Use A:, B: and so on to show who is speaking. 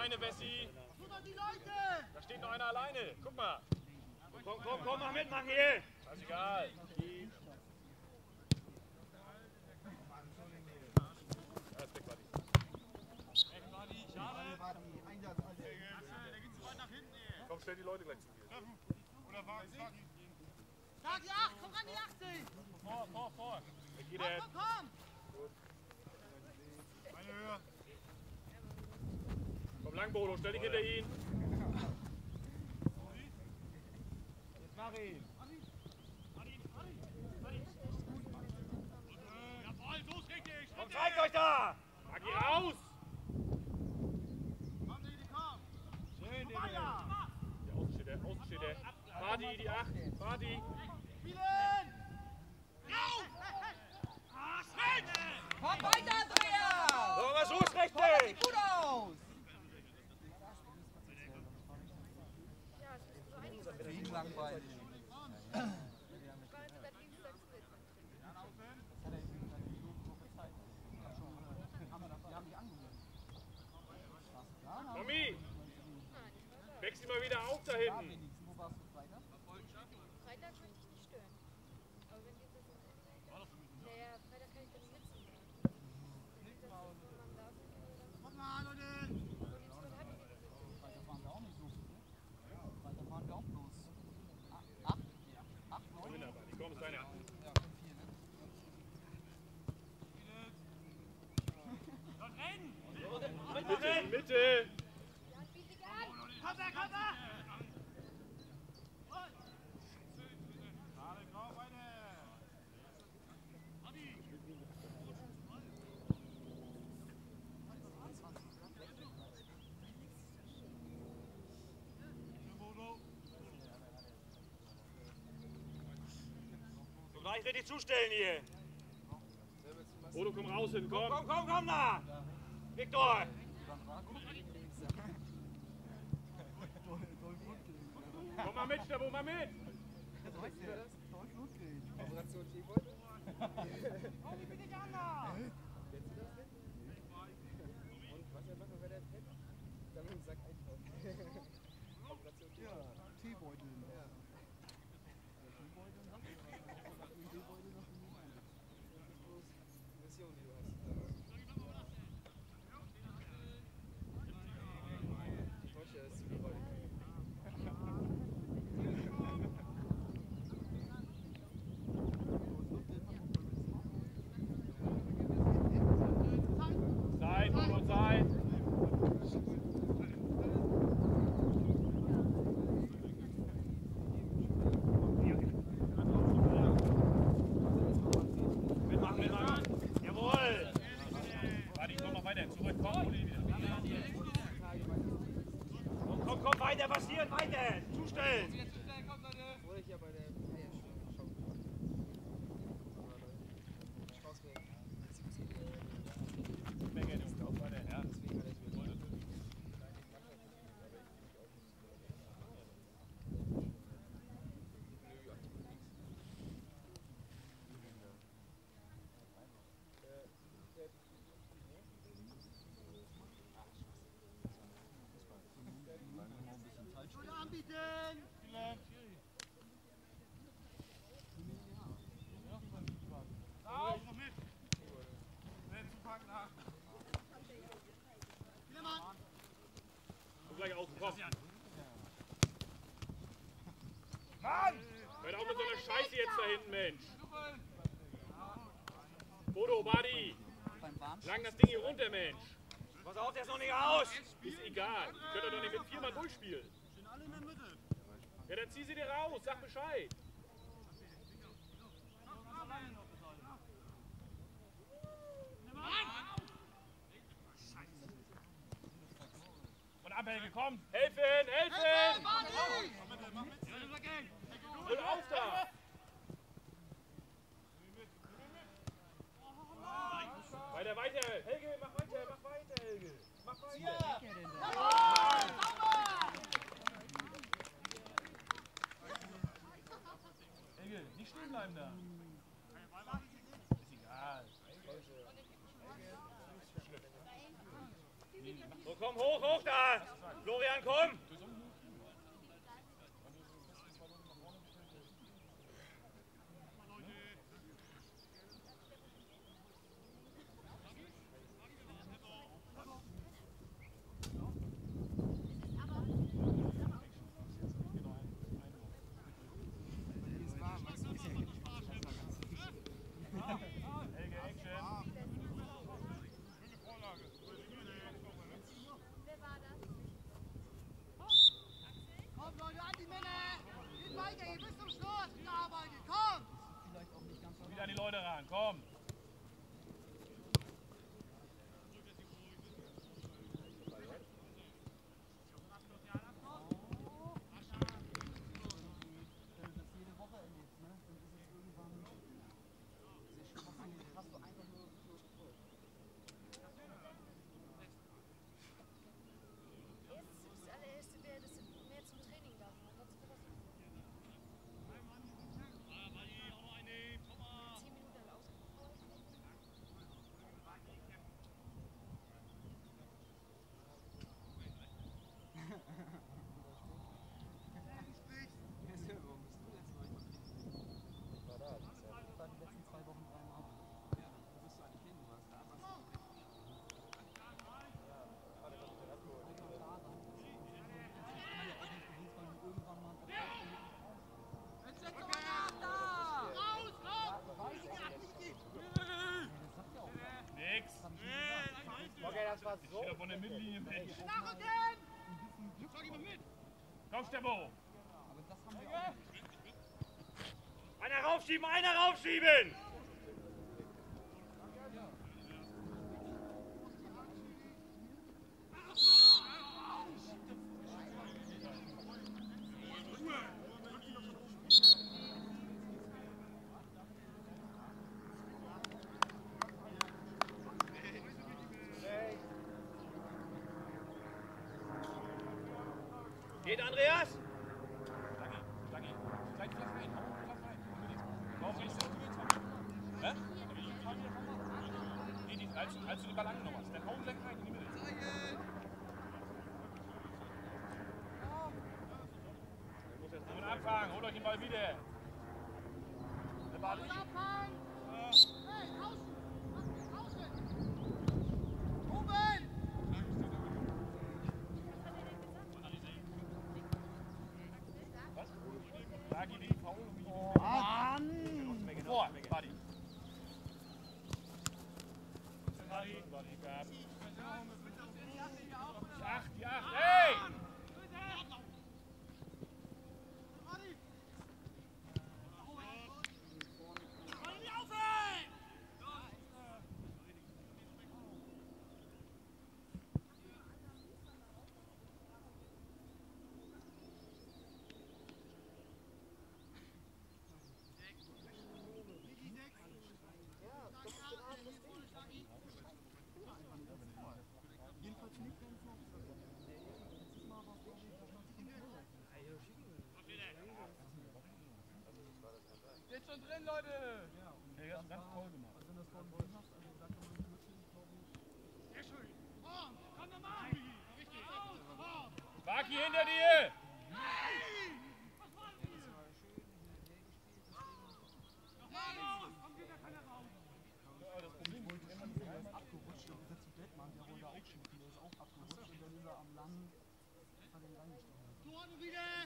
A: alleine, Bessi. Da steht noch einer alleine. Guck mal.
B: Komm, mach mitmachen hier.
A: Scheißegal. Komm, stell die Leute gleich zu dir.
C: Oder war
D: Sag die 8, komm ran die 80!
A: Vor.
D: Komm!
C: eine höher.
A: Komm lang, Bodo, stell dich hinter ihn.
B: Jetzt mach ihn.
C: Jawohl, so ist richtig.
B: Komm, zeigt euch da!
A: Mach ihn raus!
C: Komm, Didi, komm.
B: Schön, Didi.
A: Der Außen steht der. Party, die 8. Party.
D: Spielen! Komm weiter, Andrea!
B: So, was ist
D: Das
B: richtig?
D: sieht gut aus! Wegen langweilig.
A: Tommy! Wächst mal wieder auf da hinten.
D: Wo warst du Freitag?
E: Freitag möchte ich nicht stören. Aber wenn die das naja, Freitag kann ich dann sitzen.
C: Komm mal, Leute.
D: Freitag waren wir auch nicht so viel. Freitag waren wir auch bloß 8, 9.
A: Die kommen, ist deine.
D: Ja, 4, ne?
A: Mitte!
C: Komm da! Gerade grau, beide.
B: So gleich richtig zustellen hier.
A: Bodo, komm raus hin, komm!
B: Komm da! Viktor!
A: Komm mal mit, Stefan, mal mit!
F: Operation T-Beutel?
C: Oh, wie bin ich anders?
F: Kennst du das denn? Und was er machen, wenn er pennt? Dann mit dem Sack eintauchen. Operation T-Beutel.
D: Ja, Teebeutel.
F: Ja. Mission, die du hast. Heute ist es voll.
A: Zeit, Bodo, Zeit!
B: Mitmachen! Jawohl!
A: Warte, komm mal weiter, zurück, komm!
B: Komm, weiter, passieren, weiter! Zustellen!
F: Wurde ich ja bei der Eierschau. Straußweg.
A: Menge, du auch weiter, ja?
F: Deswegen hat er es mir
C: Anbieten! Auf! Noch mit! Wer zu packen nach? Mann!
A: Komm gleich außen, komm!
B: Mann!
A: Hört auf mit so einer Scheiße jetzt da hinten, Mensch! Bodo, Buddy!
D: Beim Bahn.
A: Lang das Ding hier runter, Mensch!
B: Pass auf, der ist noch nicht aus!
A: Ist egal, könnt ihr doch nicht mit 4 Mann durchspielen!
C: Sind alle in der Mitte!
A: Ja, dann zieh sie dir raus, sag Bescheid! Und ab, Helge, komm! Helfen! Helfen!
C: Mach mit!
A: Und auf da! Weiter! Helge, mach weiter, Helge! Mach weiter! Helge, nicht stehen bleiben da! Ist egal!
B: So, komm hoch da! Florian, komm!
C: Wieder an die Leute ran, komm!
F: So.
C: Von der Mittellinie weg. Komm, Stefan!
B: Einer raufschieben, einer raufschieben! Geht, Andreas?
C: Danke. Gleich flach rein. Warum willst du das? Hä? Nee, als du den Ball angenommen hast. Dann hau ihn gleich rein in die Mitte. Und abfangen. Holt euch den Ball wieder. Der Ball ist. Vor, Buddy. Die Acht, hey! Steht schon drin, Leute! Ja, das ist ganz toll gemacht. Also wenn das Tor drin hast, also sagt man nicht wirklich, glaube ich. Sehr schön! Komm nochmal! Richtig! Baki hinter dir! Das Problem ist, wenn man ist abgerutscht und dieser zu Bettmann, der wollte auch schießen, der ist auch abgerutscht und dann ist er am Lang, hat ihn reingestochen.